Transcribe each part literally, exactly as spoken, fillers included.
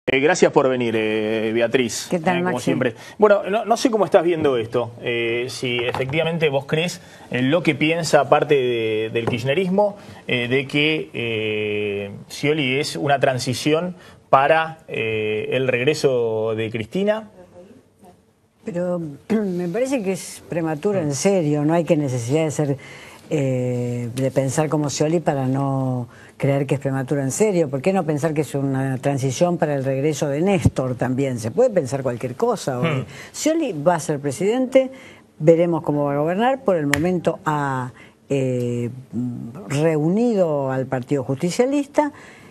Eh, gracias por venir, eh, Beatriz. ¿Qué tal, eh, como Maxi? siempre. Bueno, no, no sé cómo estás viendo esto. Eh, si efectivamente vos crees en lo que piensa parte de, del kirchnerismo, eh, de que eh, Scioli es una transición para eh, el regreso de Cristina. Pero me parece que es prematuro, en serio. No hay que necesidad de ser eh, de pensar como Scioli para no creer que es prematuro en serio. ¿Por qué no pensar que es una transición para el regreso de Néstor también? Se puede pensar cualquier cosa hoy. Hmm. Scioli va a ser presidente, veremos cómo va a gobernar. Por el momento ha eh, reunido al Partido Justicialista.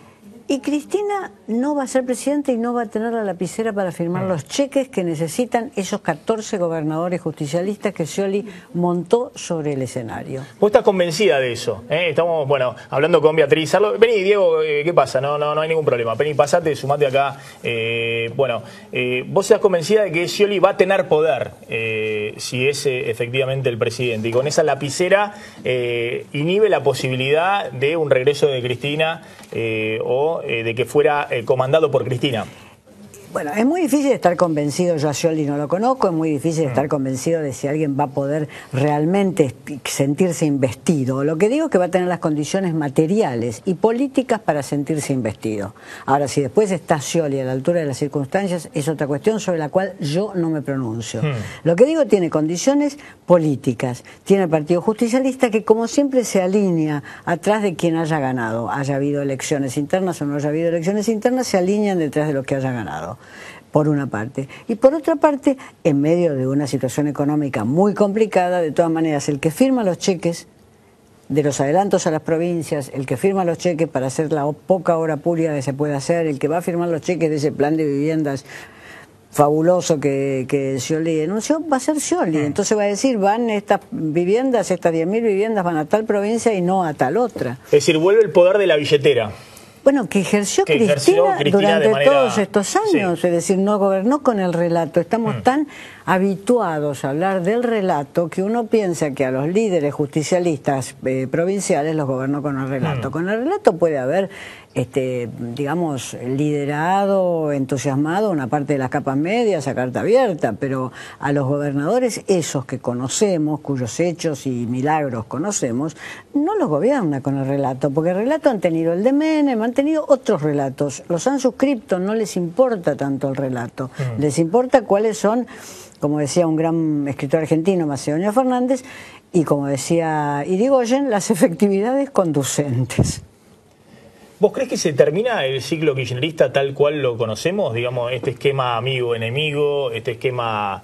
Y Cristina no va a ser presidenta y no va a tener la lapicera para firmar los cheques que necesitan esos catorce gobernadores justicialistas que Scioli montó sobre el escenario. ¿Vos estás convencida de eso? ¿Eh? Estamos, bueno, hablando con Beatriz. Vení, Diego, eh, ¿qué pasa? No, no, no hay ningún problema. Vení, pasate, sumate acá. Eh, bueno, eh, ¿vos estás convencida de que Scioli va a tener poder eh, si es eh, efectivamente el presidente? Y con esa lapicera eh, inhibe la posibilidad de un regreso de Cristina eh, o Eh, de que fuera eh, comandado por Cristina. Bueno, es muy difícil estar convencido, yo a Scioli no lo conozco, es muy difícil mm. estar convencido de si alguien va a poder realmente sentirse investido. Lo que digo es que va a tener las condiciones materiales y políticas para sentirse investido. Ahora, si después está Scioli a la altura de las circunstancias, es otra cuestión sobre la cual yo no me pronuncio. Mm. Lo que digo, tiene condiciones políticas, tiene el Partido Justicialista que como siempre se alinea atrás de quien haya ganado, haya habido elecciones internas o no haya habido elecciones internas, se alinean detrás de los que haya ganado. Por una parte. Y por otra parte, en medio de una situación económica muy complicada, de todas maneras, el que firma los cheques de los adelantos a las provincias, el que firma los cheques para hacer la poca obra pública que se puede hacer, el que va a firmar los cheques de ese plan de viviendas fabuloso que, que Scioli denunció, va a ser Scioli. Entonces va a decir, van estas viviendas, estas diez mil viviendas van a tal provincia y no a tal otra. Es decir, vuelve el poder de la billetera. Bueno, que ejerció que Cristina, Cristina durante manera... todos estos años, sí. Es decir, no gobernó con el relato. Estamos mm. tan habituados a hablar del relato que uno piensa que a los líderes justicialistas eh, provinciales los gobernó con el relato. Mm. Con el relato puede haber, este, digamos, liderado, entusiasmado una parte de las capas medias a carta abierta, pero a los gobernadores esos que conocemos, cuyos hechos y milagros conocemos, no los gobierna con el relato, porque el relato han tenido el de Menem, han tenido otros relatos, los han suscripto, no les importa tanto el relato, mm. les importa cuáles son, como decía un gran escritor argentino, Macedonio Fernández, y como decía Irigoyen, las efectividades conducentes. ¿Vos crees que se termina el ciclo kirchnerista tal cual lo conocemos? Digamos, este esquema amigo-enemigo, este esquema,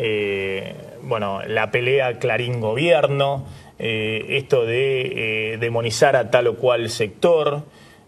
eh, bueno, la pelea Clarín-gobierno, eh, esto de eh, demonizar a tal o cual sector.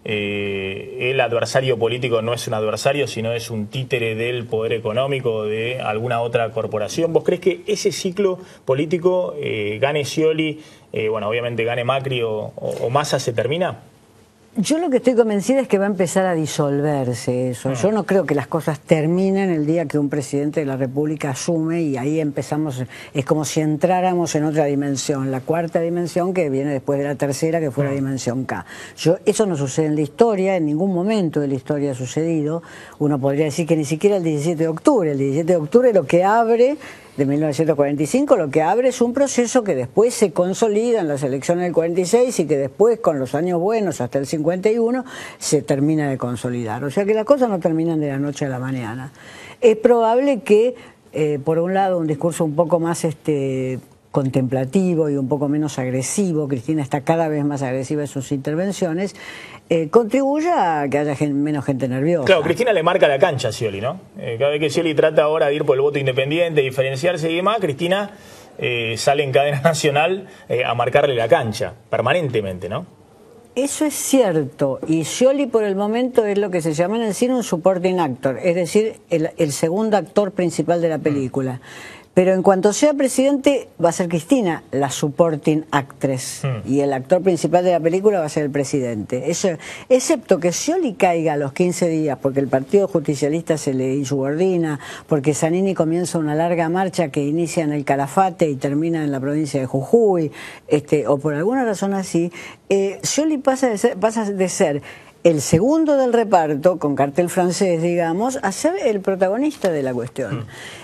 Eh, el adversario político no es un adversario, sino es un títere del poder económico de alguna otra corporación. ¿Vos crees que ese ciclo político, eh, gane Scioli, eh, bueno, obviamente gane Macri o, o, o Massa, se termina? Yo lo que estoy convencida es que va a empezar a disolverse eso. Yo no creo que las cosas terminen el día que un presidente de la República asume y ahí empezamos, es como si entráramos en otra dimensión, la cuarta dimensión que viene después de la tercera, que fue la dimensión K. Yo, eso no sucede en la historia, en ningún momento de la historia ha sucedido. Uno podría decir que ni siquiera el diecisiete de octubre. El diecisiete de octubre lo que abre de mil novecientos cuarenta y cinco, lo que abre es un proceso que después se consolida en las elecciones del cuarenta y seis y que después, con los años buenos hasta el cincuenta y uno, se termina de consolidar. O sea que las cosas no terminan de la noche a la mañana. Es probable que, eh, por un lado, un discurso un poco más este, contemplativo y un poco menos agresivo, Cristina está cada vez más agresiva en sus intervenciones, Eh, contribuya a que haya gen, menos gente nerviosa. Claro, Cristina le marca la cancha a Scioli, ¿no? Eh, cada vez que Scioli trata ahora de ir por el voto independiente, diferenciarse y demás, Cristina eh, sale en cadena nacional eh, a marcarle la cancha, permanentemente, ¿no? Eso es cierto, y Scioli por el momento es lo que se llama en el cine un supporting actor, es decir, el, el segundo actor principal de la película. Mm. Pero en cuanto sea presidente va a ser Cristina la supporting actress mm. y el actor principal de la película va a ser el presidente. Eso, excepto que Scioli caiga a los quince días porque el Partido Justicialista se le insubordina, porque Zanini comienza una larga marcha que inicia en el Calafate y termina en la provincia de Jujuy, este, o por alguna razón así, eh, Scioli pasa de ser, pasa de ser el segundo del reparto, con cartel francés, digamos, a ser el protagonista de la cuestión. Mm.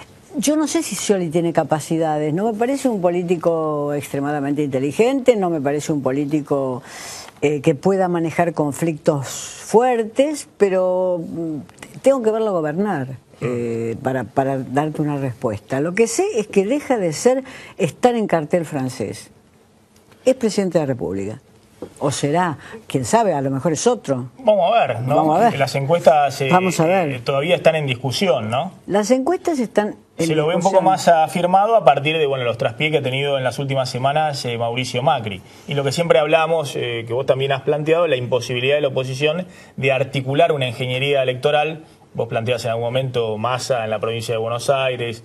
Yo no sé si Scioli tiene capacidades, no me parece un político extremadamente inteligente, no me parece un político eh, que pueda manejar conflictos fuertes, pero tengo que verlo gobernar eh, para, para darte una respuesta. Lo que sé es que deja de ser estar en cartel francés. Es presidente de la República. O será, quién sabe, a lo mejor es otro. Vamos a ver, ¿no? Vamos a ver. Las encuestas eh, Vamos a ver. Eh, todavía están en discusión, ¿no? Las encuestas están en Se lo ve un poco más afirmado a partir de bueno los traspiés que ha tenido en las últimas semanas eh, Mauricio Macri. Y lo que siempre hablamos, eh, que vos también has planteado, la imposibilidad de la oposición de articular una ingeniería electoral. Vos planteás en algún momento Massa en la provincia de Buenos Aires,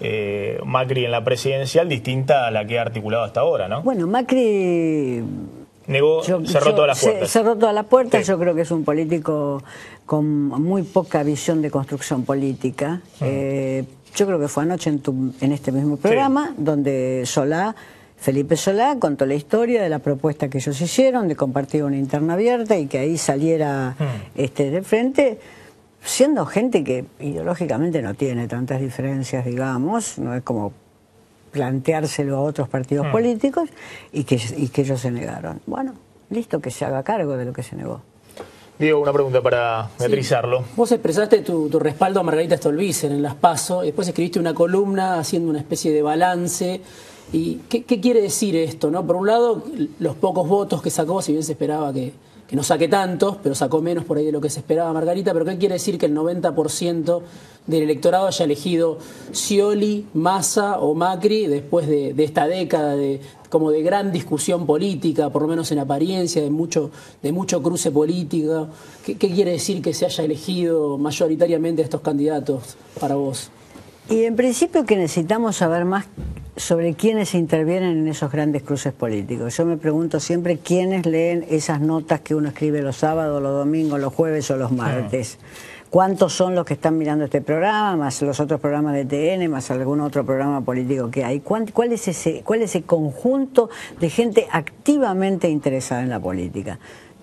eh, Macri en la presidencial, distinta a la que ha articulado hasta ahora, ¿no? Bueno, Macri... Negó, yo, cerró yo, todas las puertas. Cerró todas las puertas, sí. Yo creo que es un político con muy poca visión de construcción política. Mm. Eh, yo creo que fue anoche en, tu, en este mismo programa, sí. Donde Solá, Felipe Solá, contó la historia de la propuesta que ellos hicieron, de compartir una interna abierta y que ahí saliera mm. este, de frente, siendo gente que ideológicamente no tiene tantas diferencias, digamos, no es como planteárselo a otros partidos mm. políticos y que, y que ellos se negaron. Bueno, listo, que se haga cargo de lo que se negó. Diego, una pregunta para Beatriz Arlo. Sí. Vos expresaste tu, tu respaldo a Margarita Stolbizer en Las PASO, y después escribiste una columna haciendo una especie de balance. ¿Y qué, qué quiere decir esto, no? Por un lado, los pocos votos que sacó, si bien se esperaba que, que no saque tantos, pero sacó menos por ahí de lo que se esperaba Margarita, pero ¿qué quiere decir que el noventa por ciento del electorado haya elegido Scioli, Massa o Macri después de, de esta década de, como de gran discusión política, por lo menos en apariencia, de mucho, de mucho cruce político? ¿Qué, qué quiere decir que se haya elegido mayoritariamente a estos candidatos para vos? Y en principio que necesitamos saber más sobre quiénes intervienen en esos grandes cruces políticos. Yo me pregunto siempre quiénes leen esas notas que uno escribe los sábados, los domingos, los jueves o los martes. ¿Cuántos son los que están mirando este programa, más los otros programas de T N, más algún otro programa político que hay? ¿Cuál, cuál es ese, cuál es ese conjunto de gente activamente interesada en la política?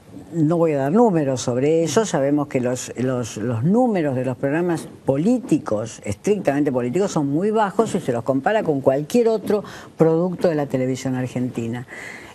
No voy a dar números sobre eso, sabemos que los, los, los números de los programas políticos, estrictamente políticos, son muy bajos si se los compara con cualquier otro producto de la televisión argentina.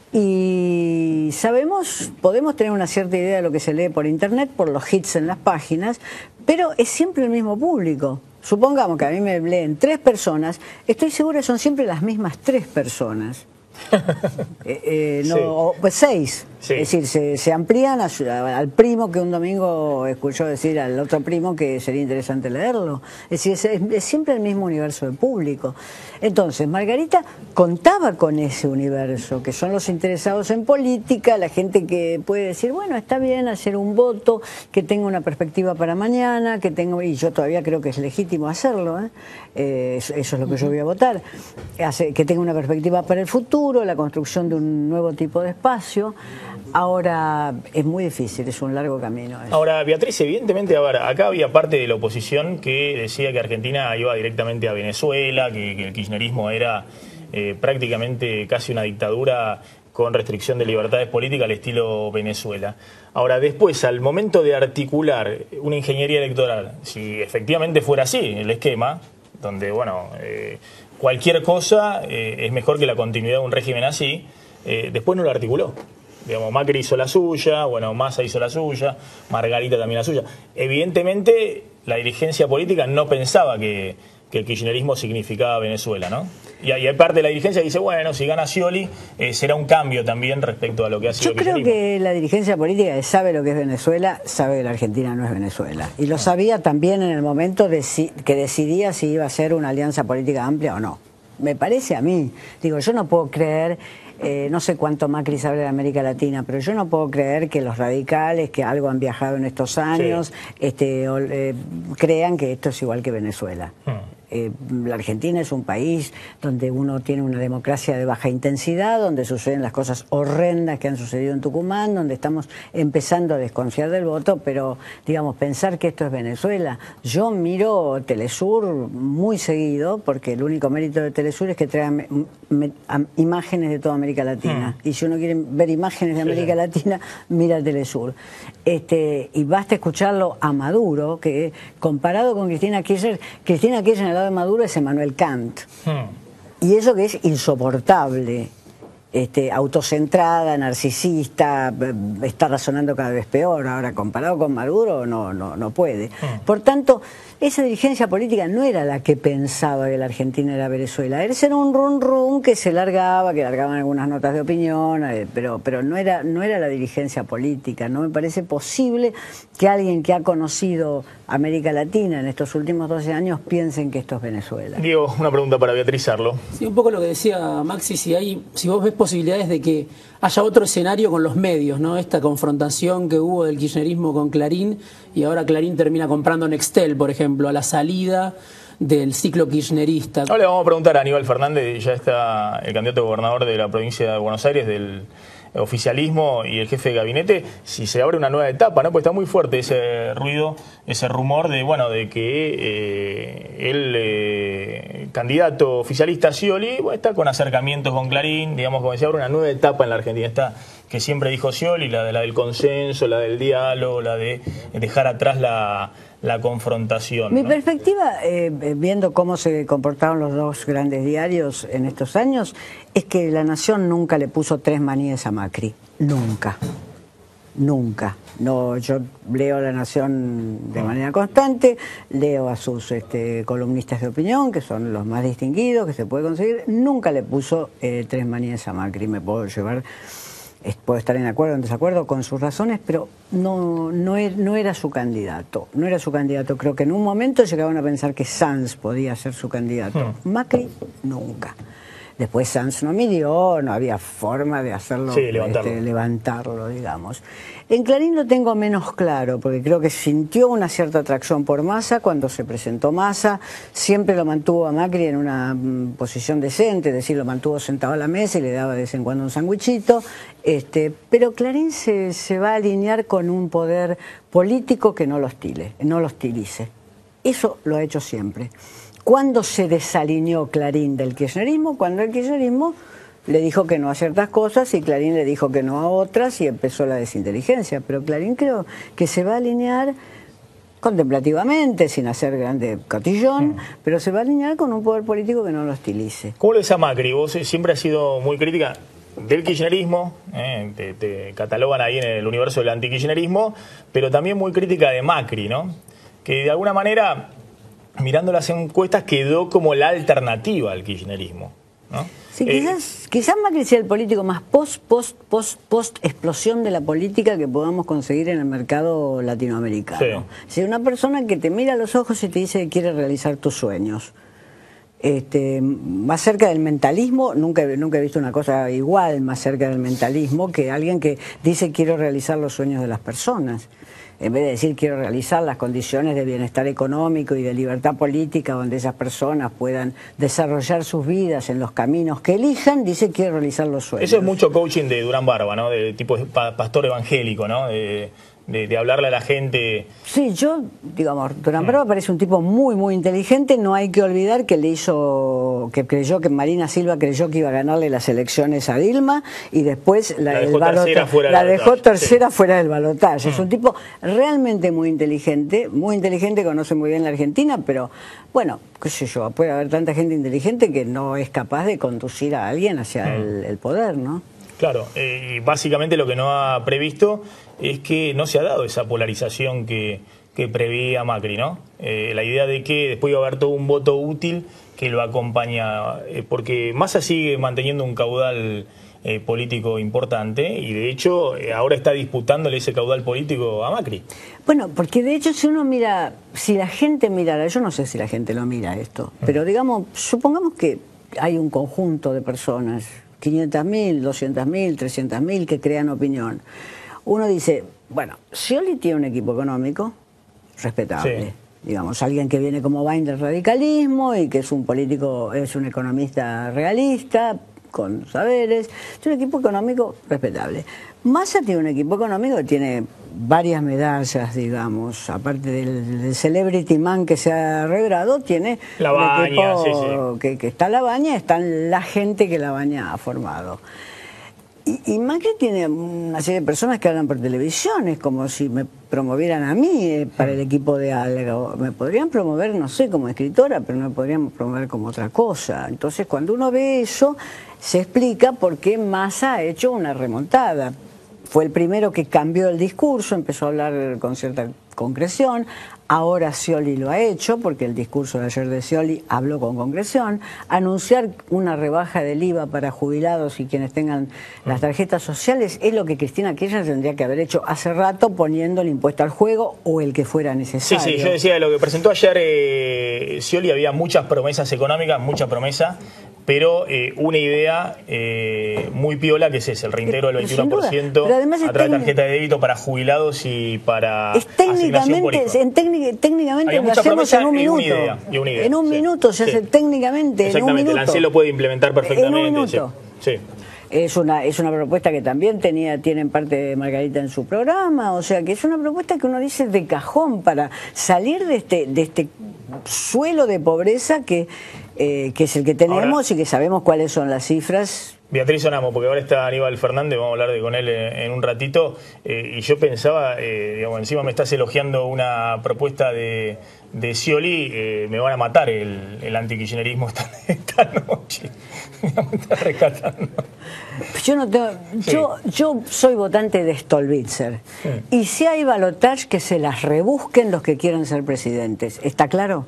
Y sabemos, podemos tener una cierta idea de lo que se lee por internet, por los hits en las páginas, pero es siempre el mismo público. Supongamos que a mí me leen tres personas, estoy segura que son siempre las mismas tres personas. eh, eh, no, sí. o, pues seis. Sí. Es decir, se, se amplían a, a, al primo que un domingo escuchó decir al otro primo que sería interesante leerlo. Es decir, es, es, es siempre el mismo universo de público. Entonces, Margarita contaba con ese universo, que son los interesados en política, la gente que puede decir, bueno, está bien hacer un voto, que tenga una perspectiva para mañana, que tenga, y yo todavía creo que es legítimo hacerlo, ¿eh? Eh, eso, eso es lo que yo voy a votar, Hace, que tenga una perspectiva para el futuro, la construcción de un nuevo tipo de espacio. Ahora es muy difícil, es un largo camino. Eso. Ahora, Beatriz, evidentemente, a ver, acá había parte de la oposición que decía que Argentina iba directamente a Venezuela, que, que el kirchnerismo era eh, prácticamente casi una dictadura con restricción de libertades políticas al estilo Venezuela. Ahora, después, al momento de articular una ingeniería electoral, si efectivamente fuera así el esquema, donde, bueno, eh, cualquier cosa eh, es mejor que la continuidad de un régimen así, eh, después no lo articuló. Digamos, Macri hizo la suya, bueno, Massa hizo la suya, Margarita también la suya. Evidentemente, la dirigencia política no pensaba que, que el kirchnerismo significaba Venezuela, ¿no? Y hay parte de la dirigencia que dice, bueno, si gana Scioli, eh, será un cambio también respecto a lo que ha sido el kirchnerismo. Yo creo que la dirigencia política sabe lo que es Venezuela, sabe que la Argentina no es Venezuela. Y lo sabía también en el momento de si, que decidía si iba a ser una alianza política amplia o no. Me parece a mí. Digo, yo no puedo creer... Eh, no sé cuánto Macri sabe de América Latina, pero yo no puedo creer que los radicales, que algo han viajado en estos años, sí. este, o, eh, crean que esto es igual que Venezuela. Hmm. Eh, la Argentina es un país donde uno tiene una democracia de baja intensidad, donde suceden las cosas horrendas que han sucedido en Tucumán, donde estamos empezando a desconfiar del voto, pero digamos, pensar que esto es Venezuela. Yo miro Telesur muy seguido, porque el único mérito de Telesur es que trae me, me, a, imágenes de toda América Latina. Mm. Y si uno quiere ver imágenes de América sí. Latina, mira Telesur. Este, y basta escucharlo a Maduro, que comparado con Cristina Kirchner, Cristina Kirchner de Maduro es Emmanuel Kant. Hmm. Y eso que es insoportable, este, autocentrada, narcisista, está razonando cada vez peor. Ahora, comparado con Maduro, no, no, no puede. Hmm. Por tanto, esa dirigencia política no era la que pensaba que la Argentina era Venezuela. Ese era un run run que se largaba, que largaban algunas notas de opinión, pero, pero no era, no era la dirigencia política. No me parece posible que alguien que ha conocido América Latina en estos últimos doce años piensen que esto es Venezuela. Diego, una pregunta para Beatriz Arlo. Sí, un poco lo que decía Maxi, si hay, si vos ves posibilidades de que haya otro escenario con los medios, ¿no? Esta confrontación que hubo del kirchnerismo con Clarín, y ahora Clarín termina comprando Nextel, por ejemplo, a la salida del ciclo kirchnerista. Ahora le vamos a preguntar a Aníbal Fernández, ya está el candidato a gobernador de la provincia de Buenos Aires, del oficialismo, y el jefe de gabinete, si se abre una nueva etapa, ¿no? Pues está muy fuerte ese ruido, ese rumor de, bueno, de que eh, el eh, candidato oficialista Scioli, bueno, está con acercamientos con Clarín, digamos, como se abre una nueva etapa en la Argentina. Está, que siempre dijo Scioli, la, de, la del consenso, la del diálogo, la de dejar atrás la, la confrontación. Mi ¿no? perspectiva, eh, viendo cómo se comportaron los dos grandes diarios en estos años, es que La Nación nunca le puso tres maníes a Macri. Nunca. Nunca. No, yo leo La Nación de manera constante, leo a sus este, columnistas de opinión, que son los más distinguidos que se puede conseguir. Nunca le puso eh, tres maníes a Macri. Me puedo llevar... Puedo estar en acuerdo o en desacuerdo con sus razones, pero no, no, er, no era su candidato. No era su candidato. Creo que en un momento llegaban a pensar que Sanz podía ser su candidato. Hmm. Macri, nunca. Después Sanz no midió, no había forma de hacerlo, sí, levantarlo. Este, levantarlo, digamos. En Clarín lo tengo menos claro, porque creo que sintió una cierta atracción por Massa cuando se presentó Massa. Siempre lo mantuvo a Macri en una mm, posición decente, es decir, lo mantuvo sentado a la mesa y le daba de vez en cuando un sandwichito. Este, pero Clarín se, se va a alinear con un poder político que no lo hostile, no lo hostilice. Eso lo ha hecho siempre. ¿Cuándo se desalineó Clarín del kirchnerismo? Cuando el kirchnerismo le dijo que no a ciertas cosas y Clarín le dijo que no a otras y empezó la desinteligencia. Pero Clarín creo que se va a alinear contemplativamente, sin hacer grande cotillón, mm. pero se va a alinear con un poder político que no lo hostilice. ¿Cómo lo ves a Macri? Vos siempre has sido muy crítica del kirchnerismo, eh, te, te catalogan ahí en el universo del antikirchnerismo, pero también muy crítica de Macri, ¿no? Que de alguna manera, mirando las encuestas, quedó como la alternativa al kirchnerismo, ¿no? Sí, quizás, eh, quizás Macri sea el político más post, post, post, post explosión de la política que podamos conseguir en el mercado latinoamericano. Sí. Si una persona que te mira a los ojos y te dice que quiere realizar tus sueños. Este, más cerca del mentalismo, nunca, nunca he visto una cosa igual más cerca del mentalismo que alguien que dice quiero realizar los sueños de las personas. En vez de decir quiero realizar las condiciones de bienestar económico y de libertad política donde esas personas puedan desarrollar sus vidas en los caminos que elijan, dice quiero realizar los sueños. Eso es mucho coaching de Durán Barba, ¿no? De tipo pastor evangélico, ¿no? De, de, de hablarle a la gente. Sí, yo, digamos, Durán Barba parece un tipo muy, muy inteligente. No hay que olvidar que le hizo, que creyó que Marina Silva creyó que iba a ganarle las elecciones a Dilma y después la, la dejó el tercera, fuera, la del dejó tercera sí. fuera del balotaje. Mm. Es un tipo realmente muy inteligente, muy inteligente, conoce muy bien la Argentina, pero bueno, qué sé yo, puede haber tanta gente inteligente que no es capaz de conducir a alguien hacia mm. el, el poder, ¿no? Claro, eh, y básicamente lo que no ha previsto es que no se ha dado esa polarización que, que preveía Macri, ¿no? Eh, la idea de que después iba a haber todo un voto útil que lo acompaña, eh, porque Massa sigue manteniendo un caudal eh, político importante y de hecho eh, ahora está disputándole ese caudal político a Macri. Bueno, porque de hecho si uno mira, si la gente mirara, yo no sé si la gente lo mira esto, mm. pero digamos, supongamos que hay un conjunto de personas, quinientas mil, doscientas mil, trescientas mil que crean opinión. Uno dice, bueno, Scioli tiene un equipo económico respetable. Sí. digamos, alguien que viene como Bain del radicalismo y que es un político, es un economista realista, con saberes, es un equipo económico respetable. Massa tiene un equipo económico que tiene varias medallas, digamos, aparte del, del Celebrity Man que se ha revelado, tiene la un Baña, equipo sí, sí. Que, que está la Baña, está la gente que la Baña ha formado. Y, y Macri tiene una serie de personas que hablan por televisión, es como si me promovieran a mí eh, para el equipo de algo. Me podrían promover, no sé, como escritora, pero no me podrían promover como otra cosa. Entonces, cuando uno ve eso, se explica por qué Massa ha hecho una remontada. Fue el primero que cambió el discurso, empezó a hablar con cierta concreción. Ahora Scioli lo ha hecho, porque el discurso de ayer de Scioli habló con concreción. Anunciar una rebaja del I V A para jubilados y quienes tengan las tarjetas sociales es lo que Cristina Kirchner tendría que haber hecho hace rato, poniendo el impuesto al juego o el que fuera necesario. Sí, sí, yo decía, lo que presentó ayer eh, Scioli, había muchas promesas económicas, mucha promesa, pero eh, una idea eh, muy piola, que es ese, el reintegro del veintiuno por ciento a través de tarjeta de débito para jubilados y para es técnicamente, en técnica, técnicamente lo hacemos en un minuto. Y una idea, y una idea, en un sí, minuto se sí. hace técnicamente en un Exactamente, minuto. el ANSES lo puede implementar perfectamente. En un minuto. Sí. Sí. Es una, es una propuesta que también tenía, tiene en parte Margarita en su programa, o sea que es una propuesta que uno dice de cajón para salir de este, de este suelo de pobreza que, eh, que es el que tenemos. Ahora, y que sabemos cuáles son las cifras. Beatriz Sonamo, porque ahora está Aníbal Fernández, vamos a hablar de, con él en, en un ratito, eh, y yo pensaba, eh, digamos, encima me estás elogiando una propuesta de, de Scioli, eh, me van a matar el, el antikirchnerismo esta, esta noche, me van a estar rescatando. Yo no tengo, sí. yo, yo soy votante de Stolbizer, sí. Y si hay balotage, que se las rebusquen los que quieran ser presidentes, ¿está claro?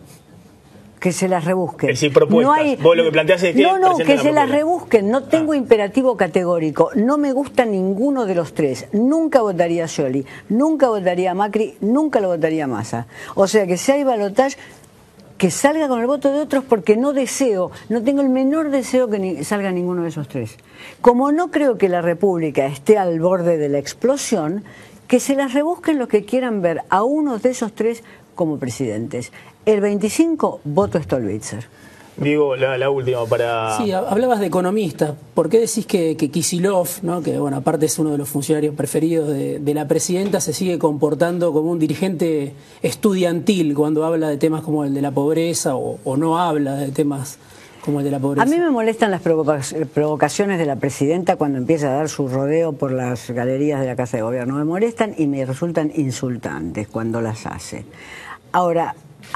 Que se las rebusquen. Es decir, propuestas. No hay, Vos lo que planteás es que no, no, que la se propuesta. las rebusquen. No tengo ah. imperativo categórico. No me gusta ninguno de los tres. Nunca votaría a Scioli, nunca votaría a Macri, nunca lo votaría a Massa. O sea que si hay balotage, que salga con el voto de otros, porque no deseo, no tengo el menor deseo que ni, salga ninguno de esos tres. Como no creo que la República esté al borde de la explosión, que se las rebusquen los que quieran ver a uno de esos tres como presidentes. El veinticinco, voto Stolbizer. Diego, la, la última para... Sí, hablabas de economistas. ¿Por qué decís que, que Kicillof, ¿no? que bueno, aparte es uno de los funcionarios preferidos de, de la presidenta, se sigue comportando como un dirigente estudiantil cuando habla de temas como el de la pobreza o, o no habla de temas como el de la pobreza? A mí me molestan las provocaciones de la presidenta cuando empieza a dar su rodeo por las galerías de la Casa de Gobierno. Me molestan y me resultan insultantes cuando las hace. Ahora,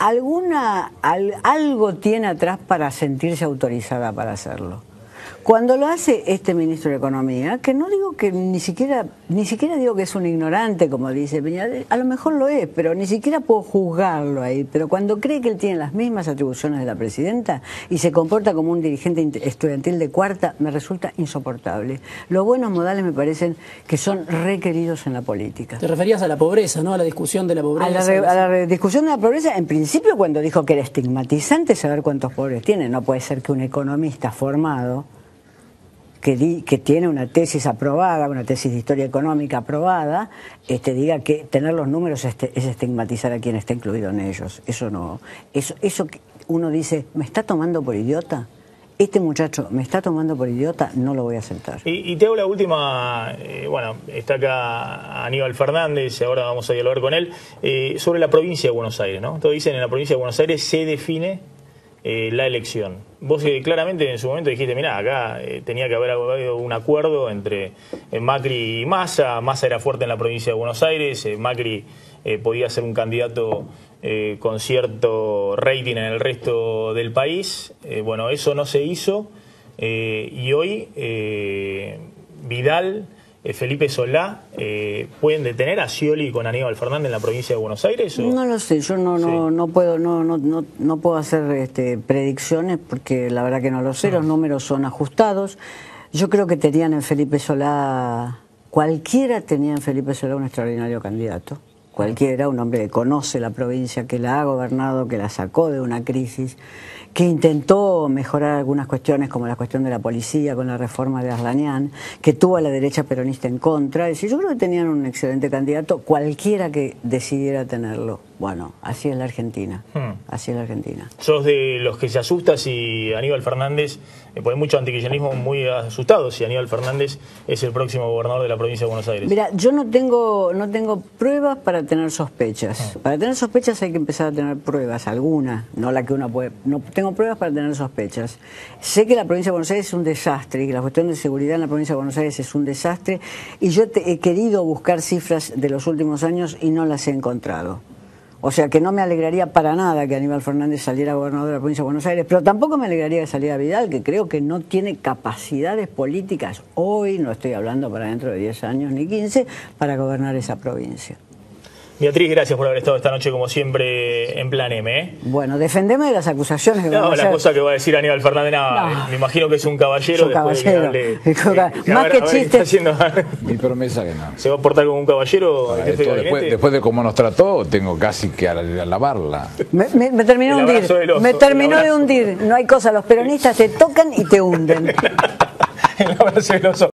alguna al, algo tiene atrás para sentirse autorizada para hacerlo. Cuando lo hace este ministro de Economía, que no digo que ni siquiera, ni siquiera digo que es un ignorante, como dice Peña, a lo mejor lo es, pero ni siquiera puedo juzgarlo ahí. Pero cuando cree que él tiene las mismas atribuciones de la presidenta y se comporta como un dirigente estudiantil de cuarta, me resulta insoportable. Los buenos modales me parecen que son requeridos en la política. Te referías a la pobreza, ¿no? A la discusión de la pobreza. A la, re, a la re, discusión de la pobreza, en principio, cuando dijo que era estigmatizante saber cuántos pobres tiene. No puede ser que un economista formado Que, di, que tiene una tesis aprobada, una tesis de historia económica aprobada, este, diga que tener los números este, es estigmatizar a quien está incluido en ellos. Eso no, eso, eso que uno dice, ¿me está tomando por idiota? Este muchacho me está tomando por idiota, no lo voy a aceptar. Y, y te hago la última, eh, bueno, está acá Aníbal Fernández, ahora vamos a dialogar con él, eh, sobre la provincia de Buenos Aires, ¿no? Todos dicen en la provincia de Buenos Aires se define Eh, la elección. Vos eh, claramente en su momento dijiste, mirá, acá eh, tenía que haber habido un acuerdo entre eh, Macri y Massa. Massa era fuerte en la provincia de Buenos Aires, eh, Macri eh, podía ser un candidato eh, con cierto rating en el resto del país. Eh, bueno, eso no se hizo eh, y hoy eh, Vidal, eh, Felipe Solá, eh, ¿pueden detener a Scioli con Aníbal Fernández en la provincia de Buenos Aires? ¿o? No lo sé, yo no, no, sí. no puedo, no, no, no, no puedo hacer este, predicciones porque la verdad que no lo sé, no. Los números son ajustados. Yo creo que tenían en Felipe Solá, cualquiera tenía en Felipe Solá un extraordinario candidato. Cualquiera, un hombre que conoce la provincia, que la ha gobernado, que la sacó de una crisis, que intentó mejorar algunas cuestiones como la cuestión de la policía con la reforma de Arlanián, que tuvo a la derecha peronista en contra. Es decir, yo creo que tenían un excelente candidato, cualquiera que decidiera tenerlo. Bueno, así es la Argentina, hmm. así es la Argentina. ¿Sos de los que se asusta si Aníbal Fernández, eh, porque hay mucho antikirchnerismo muy asustado si Aníbal Fernández es el próximo gobernador de la provincia de Buenos Aires? Mira, yo no tengo, no tengo pruebas para tener sospechas. Hmm. Para tener sospechas hay que empezar a tener pruebas, alguna, no la que uno puede. No tengo pruebas para tener sospechas. Sé que la provincia de Buenos Aires es un desastre y que la cuestión de seguridad en la provincia de Buenos Aires es un desastre y yo te, he querido buscar cifras de los últimos años y no las he encontrado. O sea que no me alegraría para nada que Aníbal Fernández saliera gobernador de la provincia de Buenos Aires, pero tampoco me alegraría que saliera Vidal, que creo que no tiene capacidades políticas hoy, no estoy hablando para dentro de diez años ni quince, para gobernar esa provincia. Beatriz, gracias por haber estado esta noche, como siempre, en Plan M. ¿eh? Bueno, defendeme de las acusaciones que No, van a la hacer. cosa que va a decir Aníbal Fernández, no, no. me imagino que es un caballero. Es un caballero. De que hable, eh, que más que chistes. Mi promesa que no. ¿Se va a portar como un caballero? Para el jefe de después, después de cómo nos trató, tengo casi que alabarla. Me, me, me terminó de hundir. Oso, me terminó de hundir. No hay cosa, los peronistas te tocan y te hunden. El abrazo del oso.